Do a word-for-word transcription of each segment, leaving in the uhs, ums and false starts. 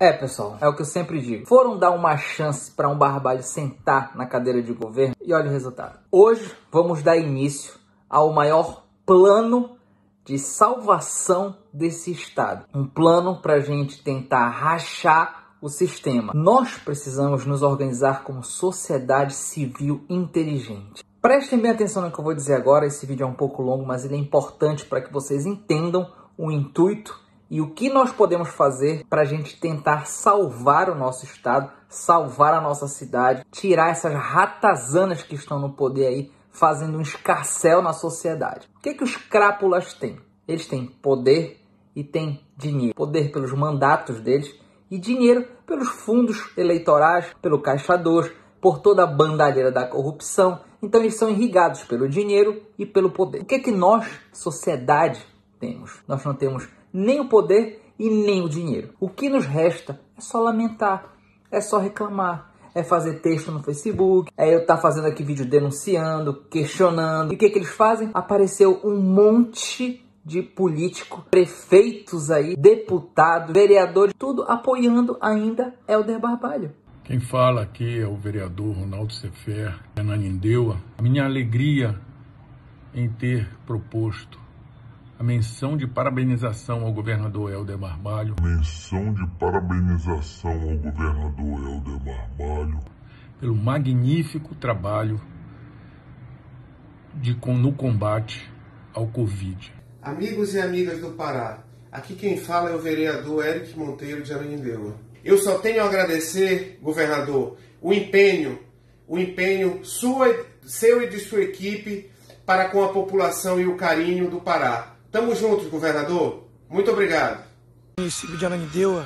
É, pessoal, é o que eu sempre digo. Foram dar uma chance para um Barbalho sentar na cadeira de governo e olha o resultado. Hoje vamos dar início ao maior plano de salvação desse estado. Um plano para a gente tentar rachar o sistema. Nós precisamos nos organizar como sociedade civil inteligente. Prestem bem atenção no que eu vou dizer agora. Esse vídeo é um pouco longo, mas ele é importante para que vocês entendam o intuito e o que nós podemos fazer para a gente tentar salvar o nosso estado, salvar a nossa cidade, tirar essas ratazanas que estão no poder aí, fazendo um escarcéu na sociedade. O que que os crápulas têm? Eles têm poder e têm dinheiro. Poder pelos mandatos deles e dinheiro pelos fundos eleitorais, pelo Caixa dois, por toda a bandalheira da corrupção. Então eles são irrigados pelo dinheiro e pelo poder. O que que nós, sociedade, temos? Nós não temos nem o poder e nem o dinheiro. O que nos resta é só lamentar, é só reclamar, é fazer texto no Facebook, é eu estar tá fazendo aqui vídeo denunciando, questionando. E o que que eles fazem? Apareceu um monte de políticos, prefeitos aí, deputados, vereadores, tudo apoiando ainda Helder Barbalho. Quem fala aqui é o vereador Ronaldo Sefer, Ananindeua. Minha alegria em ter proposto a menção de parabenização ao governador Helder Barbalho. Menção de parabenização ao governador Helder Barbalho. Pelo magnífico trabalho de, no combate ao Covid. Amigos e amigas do Pará, aqui quem fala é o vereador Eric Monteiro de Ananindeua. Eu só tenho a agradecer, governador, o empenho, o empenho sua, seu e de sua equipe para com a população e o carinho do Pará. Tamo juntos, governador. Muito obrigado. Município de Ananindeua,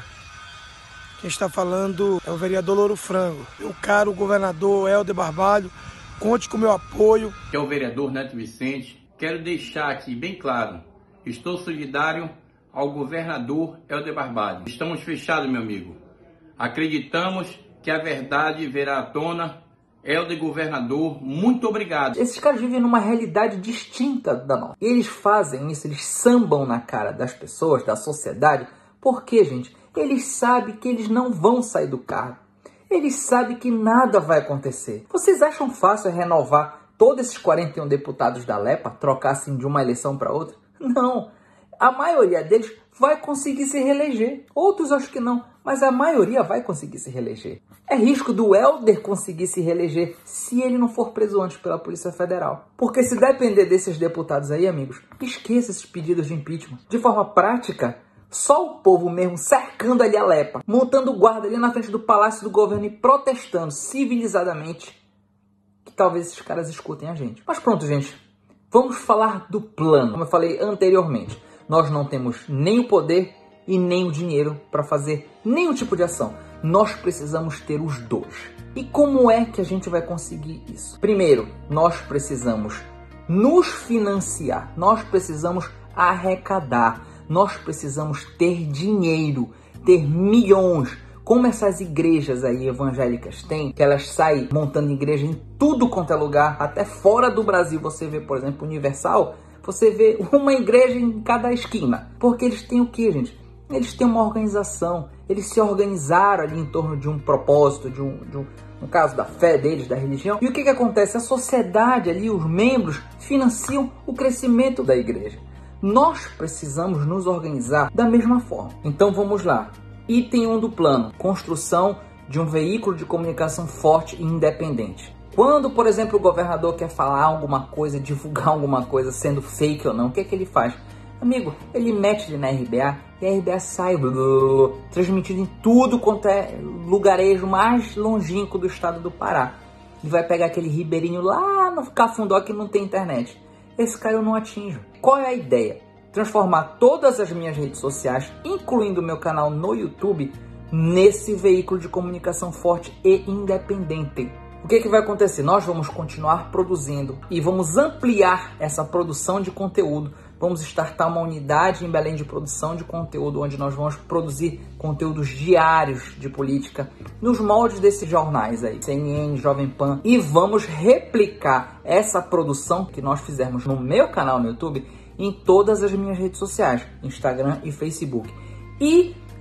quem está falando é o vereador Louro Frango. Meu caro governador Helder Barbalho, conte com o meu apoio. Que é o vereador Neto Vicente. Quero deixar aqui bem claro, estou solidário ao governador Helder Barbalho. Estamos fechados, meu amigo. Acreditamos que a verdade verá à tona. Helder governador, muito obrigado. Esses caras vivem numa realidade distinta da nossa. Eles fazem isso, eles sambam na cara das pessoas, da sociedade. Por quê, gente? Eles sabem que eles não vão sair do cargo. Eles sabem que nada vai acontecer. Vocês acham fácil renovar todos esses quarenta e um deputados da Lepa, trocar assim de uma eleição para outra? Não. A maioria deles vai conseguir se reeleger. Outros acho que não, mas a maioria vai conseguir se reeleger. É risco do Helder conseguir se reeleger se ele não for preso antes pela Polícia Federal. Porque se depender desses deputados aí, amigos, esqueça esses pedidos de impeachment. De forma prática, só o povo mesmo cercando ali a Lepa, montando guarda ali na frente do Palácio do Governo e protestando civilizadamente, que talvez esses caras escutem a gente. Mas pronto, gente, vamos falar do plano. Como eu falei anteriormente, nós não temos nem o poder e nem o dinheiro para fazer nenhum tipo de ação. Nós precisamos ter os dois. E como é que a gente vai conseguir isso? Primeiro, nós precisamos nos financiar, nós precisamos arrecadar, nós precisamos ter dinheiro, ter milhões, como essas igrejas aí evangélicas têm, que elas saem montando igreja em tudo quanto é lugar, até fora do Brasil. Você vê, por exemplo, Universal, você vê uma igreja em cada esquina. Porque eles têm o quê, gente? Eles têm uma organização, eles se organizaram ali em torno de um propósito, de um, de um, no caso da fé deles, da religião. E o que que acontece? A sociedade ali, os membros, financiam o crescimento da igreja. Nós precisamos nos organizar da mesma forma. Então vamos lá. Item um do plano, construção de um veículo de comunicação forte e independente. Quando, por exemplo, o governador quer falar alguma coisa, divulgar alguma coisa, sendo fake ou não, o que é que ele faz? Amigo, ele mete ele na R B A e a R B A sai blá, blá, blá, transmitido em tudo quanto é lugarejo mais longínquo do estado do Pará. E vai pegar aquele ribeirinho lá no Cafundó que não tem internet. Esse cara eu não atinjo. Qual é a ideia? Transformar todas as minhas redes sociais, incluindo o meu canal no YouTube, nesse veículo de comunicação forte e independente. O que que vai acontecer? Nós vamos continuar produzindo e vamos ampliar essa produção de conteúdo. Vamos startar uma unidade em Belém de produção de conteúdo, onde nós vamos produzir conteúdos diários de política nos moldes desses jornais aí, C N N, Jovem Pan, e vamos replicar essa produção que nós fizermos no meu canal no YouTube em todas as minhas redes sociais, Instagram e Facebook. E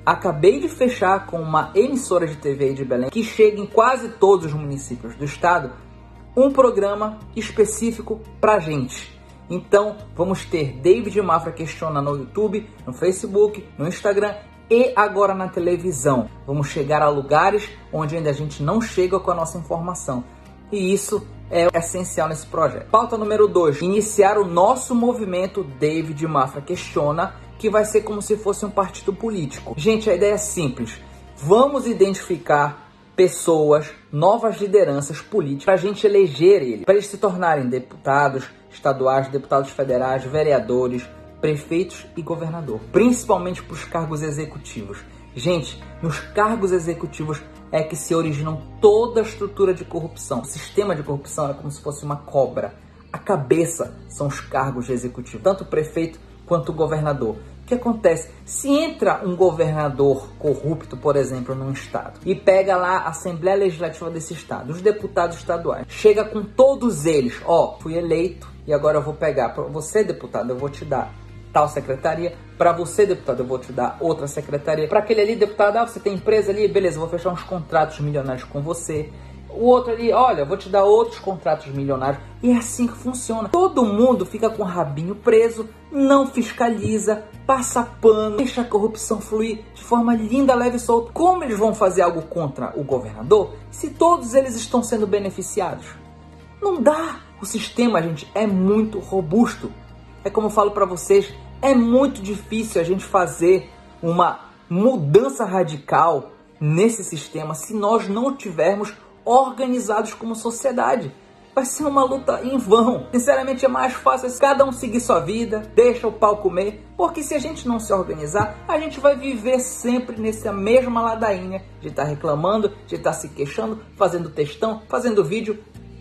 acabei de fechar com uma emissora de T V aí de Belém, que chega em quase todos os municípios do estado, um programa específico pra gente. Então, vamos ter David Mafra Questiona no YouTube, no Facebook, no Instagram e agora na televisão. Vamos chegar a lugares onde ainda a gente não chega com a nossa informação. E isso é essencial nesse projeto. Pauta número dois. Iniciar o nosso movimento David Mafra Questiona, que vai ser como se fosse um partido político. Gente, a ideia é simples. Vamos identificar pessoas, novas lideranças políticas, para a gente eleger eles, para eles se tornarem deputados estaduais, deputados federais, vereadores, prefeitos e governador, principalmente para os cargos executivos. Gente, nos cargos executivos é que se originam toda a estrutura de corrupção. O sistema de corrupção é como se fosse uma cobra. A cabeça são os cargos executivos, tanto o prefeito quanto o governador. O que acontece? Se entra um governador corrupto, por exemplo, num estado, e pega lá a Assembleia Legislativa desse estado, os deputados estaduais, chega com todos eles, ó, fui eleito e agora eu vou pegar, para você, deputado, eu vou te dar tal secretaria, para você, deputado, eu vou te dar outra secretaria, para aquele ali, deputado, ah, você tem empresa ali, beleza, eu vou fechar uns contratos milionários com você. O outro ali, olha, eu vou te dar outros contratos milionários. E é assim que funciona. Todo mundo fica com o rabinho preso, não fiscaliza, passa pano, deixa a corrupção fluir de forma linda, leve e solta. Como eles vão fazer algo contra o governador se todos eles estão sendo beneficiados? Não dá. O sistema, gente, é muito robusto. É como eu falo para vocês, é muito difícil a gente fazer uma mudança radical nesse sistema se nós não tivermos organizados como sociedade. Vai ser uma luta em vão. Sinceramente, é mais fácil cada um seguir sua vida, deixa o pau comer, porque se a gente não se organizar, a gente vai viver sempre nessa mesma ladainha de estar reclamando, de estar se queixando, fazendo textão, fazendo vídeo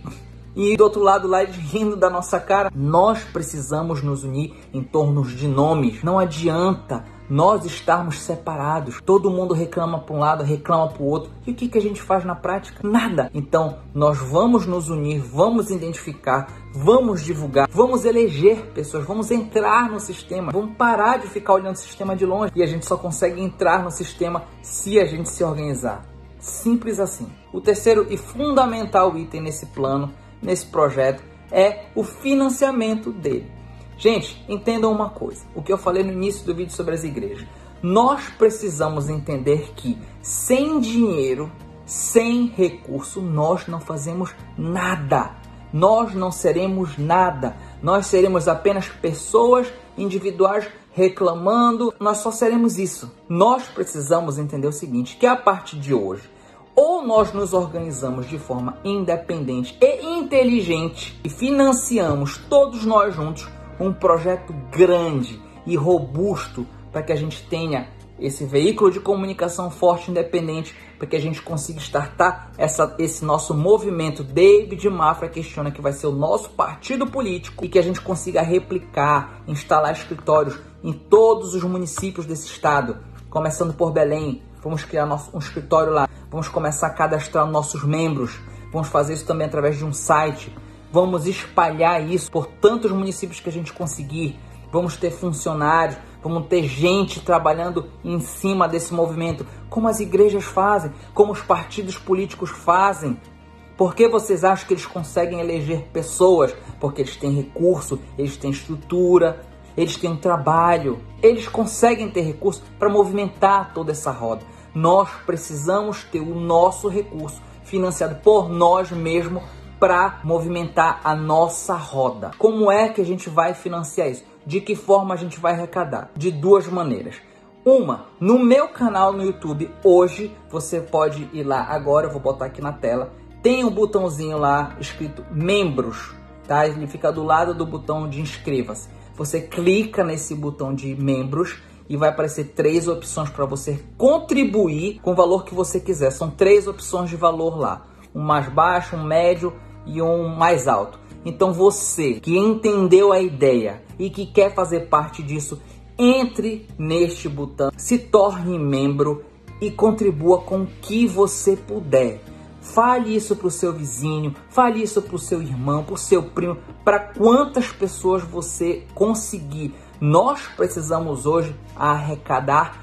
e do outro lado lá rindo da nossa cara. Nós precisamos nos unir em torno de nomes. Não adianta nós estarmos separados. Todo mundo reclama para um lado, reclama para o outro. E o que, que a gente faz na prática? Nada. Então, nós vamos nos unir, vamos identificar, vamos divulgar, vamos eleger pessoas, vamos entrar no sistema, vamos parar de ficar olhando o sistema de longe. E a gente só consegue entrar no sistema se a gente se organizar. Simples assim. O terceiro e fundamental item nesse plano, nesse projeto, é o financiamento dele. Gente, entendam uma coisa, o que eu falei no início do vídeo sobre as igrejas. Nós precisamos entender que sem dinheiro, sem recurso, nós não fazemos nada. Nós não seremos nada. Nós seremos apenas pessoas individuais reclamando. Nós só seremos isso. Nós precisamos entender o seguinte, que a partir de hoje, ou nós nos organizamos de forma independente e inteligente e financiamos todos nós juntos um projeto grande e robusto para que a gente tenha esse veículo de comunicação forte e independente, para que a gente consiga startar essa, esse nosso movimento David Mafra Questiona, que vai ser o nosso partido político, e que a gente consiga replicar, instalar escritórios em todos os municípios desse estado, começando por Belém. Vamos criar nosso, um escritório lá, vamos começar a cadastrar nossos membros, vamos fazer isso também através de um site. Vamos espalhar isso por tantos municípios que a gente conseguir. Vamos ter funcionários, vamos ter gente trabalhando em cima desse movimento, como as igrejas fazem, como os partidos políticos fazem. Por que vocês acham que eles conseguem eleger pessoas? Porque eles têm recurso, eles têm estrutura, eles têm um trabalho. Eles conseguem ter recurso para movimentar toda essa roda. Nós precisamos ter o nosso recurso financiado por nós mesmos, para movimentar a nossa roda. Como é que a gente vai financiar isso? De que forma a gente vai arrecadar? De duas maneiras. Uma, no meu canal no YouTube, hoje, você pode ir lá agora, eu vou botar aqui na tela, tem um botãozinho lá escrito membros, tá? Ele fica do lado do botão de inscreva-se. Você clica nesse botão de membros e vai aparecer três opções para você contribuir com o valor que você quiser. São três opções de valor lá. Um mais baixo, um médio e um mais alto. Então você que entendeu a ideia e que quer fazer parte disso, entre neste botão, se torne membro e contribua com o que você puder. Fale isso para o seu vizinho, fale isso para o seu irmão, para o seu primo, para quantas pessoas você conseguir. Nós precisamos hoje arrecadar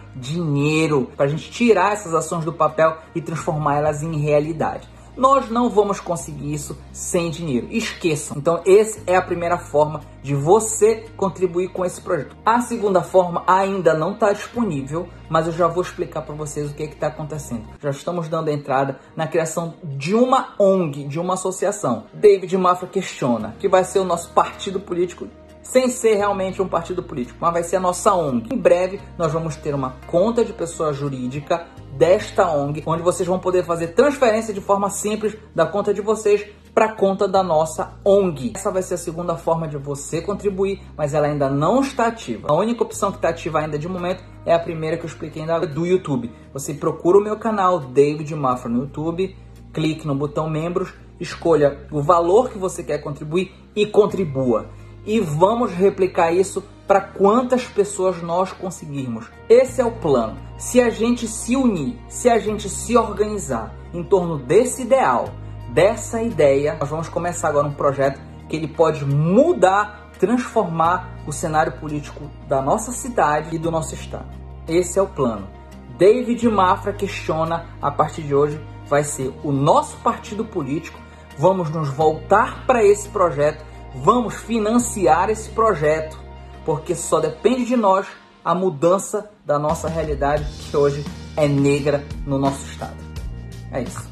dinheiro, para a gente tirar essas ações do papel e transformá-las em realidade. Nós não vamos conseguir isso sem dinheiro, esqueçam. Então essa é a primeira forma de você contribuir com esse projeto. A segunda forma ainda não está disponível, mas eu já vou explicar para vocês o que é que está acontecendo. Já estamos dando entrada na criação de uma O N G, de uma associação. David Mafra Questiona, que vai ser o nosso partido político, sem ser realmente um partido político, mas vai ser a nossa O N G. Em breve nós vamos ter uma conta de pessoa jurídica desta O N G, onde vocês vão poder fazer transferência de forma simples da conta de vocês para a conta da nossa O N G. Essa vai ser a segunda forma de você contribuir, mas ela ainda não está ativa. A única opção que está ativa ainda de momento é a primeira que eu expliquei ainda do YouTube. Você procura o meu canal David Mafra no YouTube, clique no botão membros, escolha o valor que você quer contribuir e contribua. E vamos replicar isso para quantas pessoas nós conseguirmos. Esse é o plano. Se a gente se unir, se a gente se organizar em torno desse ideal, dessa ideia, nós vamos começar agora um projeto que ele pode mudar, transformar o cenário político da nossa cidade e do nosso estado. Esse é o plano. David Mafra Questiona, a partir de hoje, vai ser o nosso partido político. Vamos nos voltar para esse projeto. Vamos financiar esse projeto, porque só depende de nós a mudança da nossa realidade, que hoje é negra no nosso estado. É isso.